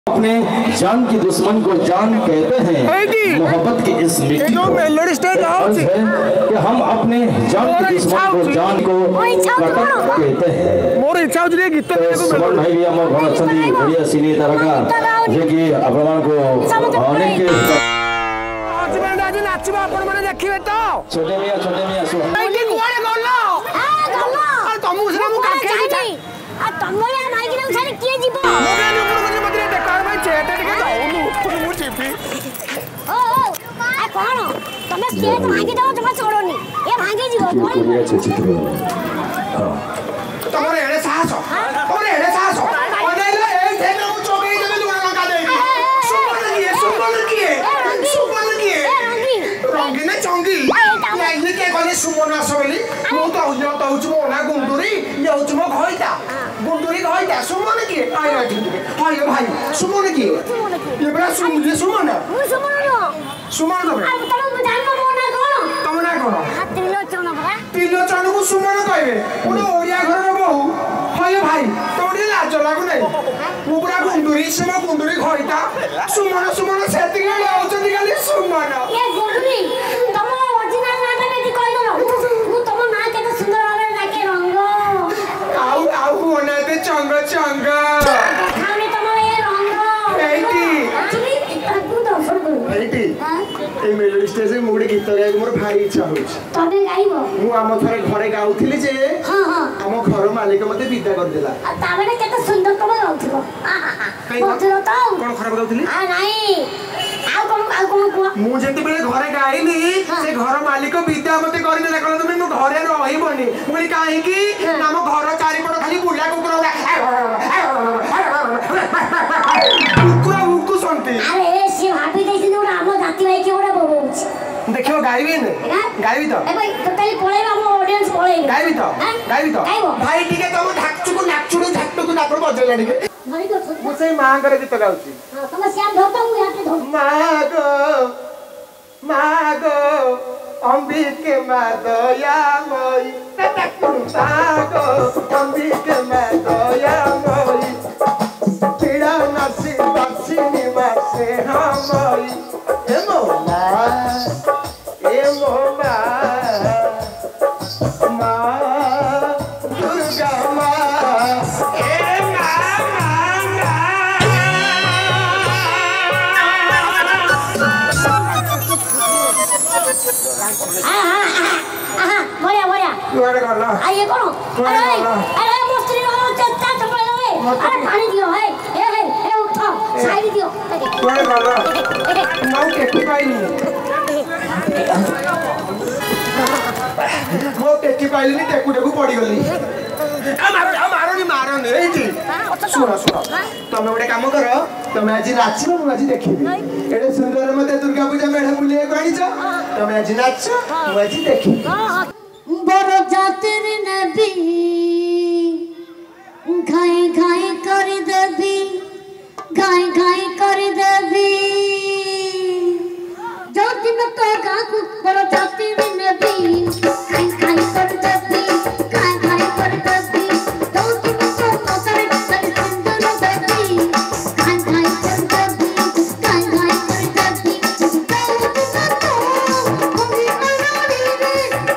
अपने जान की दुश्मन को जान कहते हैं। मोहब्बत की इस मिट्टी को अर्ज है कि हम अपने जान की दुश्मन को जान को कटक कहते हैं। सुमन भाई भी आम घर अच्छा बढ़िया सिनी तारका जे कि आपण को अनेक देखिए तो छोटे मिया सुमन आसली मु तो मो ना गुंडूरी ये मो घईटा गुंडूरी घईटा सुमन किए आया ठीक हाय भाई सुमन किए ये बड़ा सुमन सुमन सुमन तो तुम ना कोन त्रिलोचन को सुमन कहबे ओने ओरिया घर रो बहु हाय भाई तोडी लाज लागु नै मु बड़ा गुंडूरी सुमन गुंडूरी घईटा सुमन सुमन सेति गले औचंदी खाली सुमन ये गुंडूरी तुम ओरिजिनल नाटा बेटी कहि दो मु तुम ना केते सुंदर भाबे लागे रंग आउ ओनाते चंग चंग खाने तुम ये रंग एटी एटी ए मेलोडी स्टेज में मुगडे गीत गाय मोर भारी इच्छा होछ तबे गाइबो मु आम थरे घरे गाउथिली जे हां हां आम घर मालिक मते विदा कर देला ताबे केते सुंदर तुम गाउथिबो बोथरो तो कोन खराब गाउथिली आ नहीं आउ कोन को मु जेते बेले घरे गाइली से घर मालिक विदा मते कर देला कहला तुम मु घरे रहिबनी मुली काहे की नाम घर चारि पट खाली बुला कुकुर कुकुर उकु संती अरे से भाभी देसी न हम जाति भाई के ओडा बोबोछ देखियो गाइबी न गाइबी तो ए भाई टोटली पळेबा हम ऑडियंस पळेबा गाइबी तो भाई ठीक है तुम ढाकचुकु नाकचुडु झटटुकु नाकड़ बजेला ठीक भाई तो मु से मां करे गीत गाउची हां तुम श्याम धोता हूं याते धो मागो अंबिके मादया मई ततकुन मागो अंबिके मादया मई पीड़ा नसी दक्षिणी मासे हमई ए मोला माँ दुर्गा माँ ए बढ़िया कुआरे करला आइए कौन अरे मस्ती रो चचा चपड़ दे अरे पानी दियो है ए उठो साइड दियो कुआरे करला नाउ के पाइनी मो टेकी पाइली नि टेकु टेकु पड़ी गली मारो नि एठी सुनो तमे ओडे काम करो तमे आज नाचिबो मु आज देखिबी एडे सुंदर मते दुर्गा पूजा मेढा बुलिए गणी छ तमे आज नाच मु आज देखिबी बड़ जातिर नबी घाई घाई कर देबी घाई घाई कर देबी जो दिन तो गाकू बड़ जातिर नबी घाई घाई कर देबी घाई घाई कर देबी जो दिन तो मसरे कर सुंदर देबी घाई घाई कर देबी घाई घाई कर देबी जो दिन तो होगी मनाली रे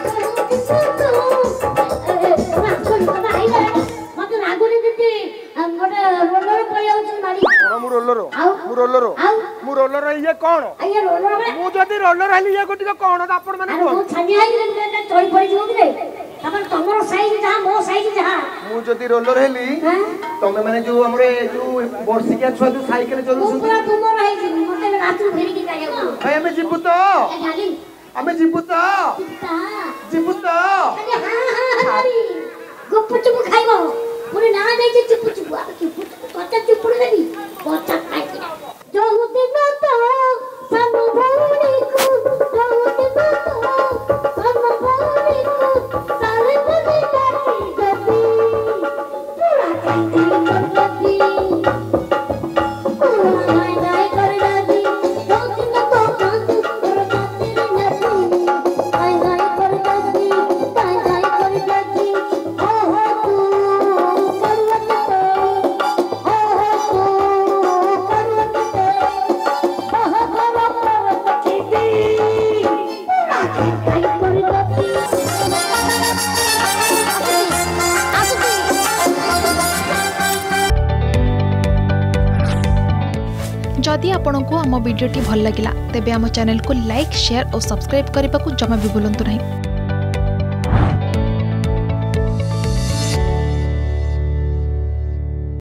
रोलर ये कौन मु जदी रोलर हली ये गोटी कौन आपण माने को छानी आई चोरी पड़ी जो कि तमन तमरो साइज जहां मो साइज जहां मु जदी रोलर हली तमे माने जो हमरे जो वर्षिका छुआ जो साइकिल चलु पूरा तुमरो है मते रात फेरी के जाय भाई हमें जीबू तो हमें जीबू तो अरे हां गुप चुप खाइबो पुरे ना जाय जे चुप चुप आ चुप कच्चा चुप देबी कच्चा खाइ जो दिन तो सम भौरी को जो दिन तो सम भौरी को सारे बने काटी गबी पूरा काटी गबी पूरा गाय कर गबी जो दिन तो कांतु कर काटी नबी गाय कर गबी गाय कर गबी ओ हो तू करवत तो ओ हो तू जदि आपंक आम भिडी भल लगा तेब आम चैनल को लाइक शेयर और सब्सक्राइब करने को जमा भी भूलु नहीं।